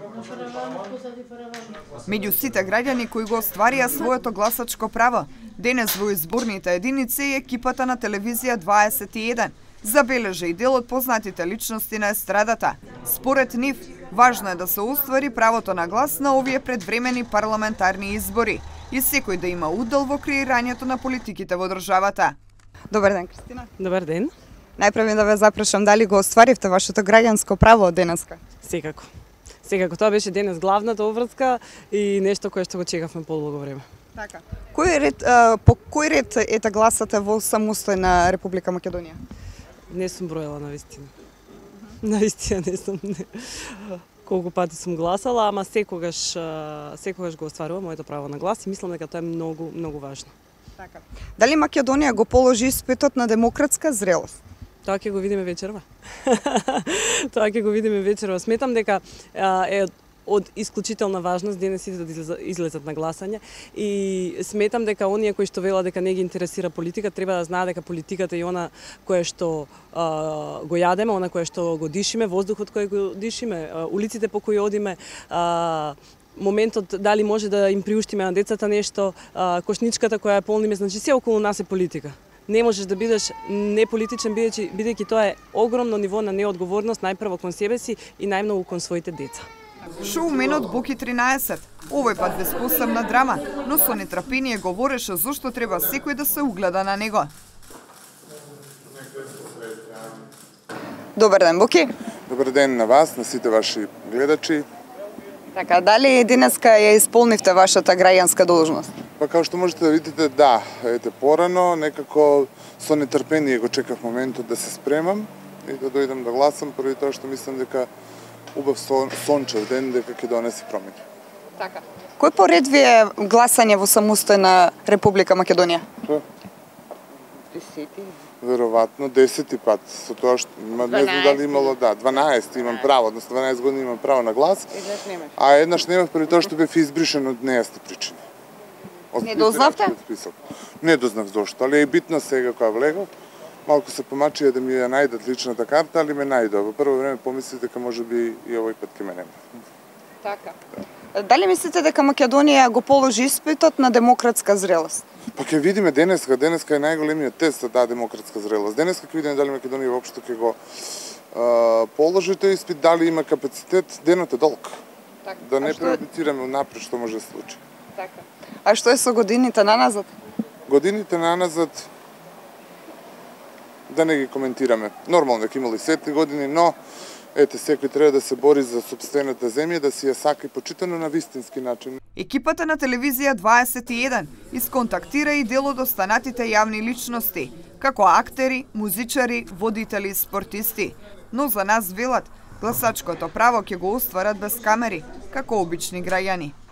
Меѓу сите граѓани кои го остварија своето гласачко право, денес во изборните единици е екипата на телевизија 21 забележа и дел од познатите личности на естрадата. Според нив, важно е да се оствари правото на глас на овие предвремени парламентарни избори и секој да има удел во креирањето на политиките во државата. Добар ден, Кристина. Добар ден. Најпрво да ве запрашам дали го остваривте вашето граѓанско право денеска? Секако. Секако, тоа беше денес главната обврска и нешто кое што го чекавме подолго време. Така. По кој ред ете гласате во самостојна Република Македонија? Не сум броела навистина. Навистина не сум. Колку пати сум гласала, ама секогаш го остварувам моето право на глас и мислам дека тоа е многу важно. Така. Дали Македонија го положи испитот на демократска зрелост? Тоа ќе го видиме вечерва. Тоа ќе го видиме вечерва. Сметам дека е од исклучителна важност денес сите да излезат на гласање и сметам дека оние кои што велат дека не ги интересира политика треба да знаат дека политиката е она кое што го јадеме, она кое што го дишиме, воздухот кој го дишиме, улиците по кои одиме, моментот дали може да им приуштиме на децата нешто, кошничката која ја полниме, значи се околу нас е политика. Не можеш да бидеш неполитичен бидејќи тоа е огромно ниво на неодговорност најпрво кон себе си и најмногу кон своите деца. Шоу Менот Буки 13. Овој пат без посебна драма, но со нетрпение говореше зошто треба секој да се угледа на него. Добар ден, Буки. Добар ден на вас, на сите ваши гледачи. Така, дали денеска ја исполнивте вашата граѓанска должност? Па како што можете да видите, да, ете порано, некако со нетрпение го чекав моментот да се спремам и да дојдам да гласам, поради тоа што мислам дека убав сончев ден дека ќе донесе промени. Така. Кој поред ви е гласање во самостојна Република Македонија? Десети. Веројатно 10 пат. Со тоа што не знам дали имало, 12 имам право, односно 12 години имам право на глас. А еднаш немав поради тоа што бев избришен од нејасни причини. Не дознавте? Не дознав зошто, али е битно сега кога влегов. Малку се помачија да ми ја најдат личната карта, али ме најдоа. Во прво време помислив дека можеби и овој пат ќе ме нема. Така. Дали мислите дека Македонија го положи испитот на демократска зрелост? Па ќе видиме денеска. Денеска е најголемиот тест за таа демократска зрелост. Денеска ќе видиме дали Македонија воопшто ќе го положи тој испит, дали има капацитет. Денот е долг. Така. Да не прejudicirаме унапред што може да се случи. Така. А што е со годините наназад? Годините наназад да не ги коментираме. Нормално дека имало и светли години, но ете, секој треба да се бори за сопствената земја, да си ја сака и почитано на вистински начин. Екипата на телевизија 21 исконтактира и дел од останатите јавни личности, како актери, музичари, водители и спортисти. Но за нас велат, гласачкото право ќе го остварат без камери, како обични граѓани.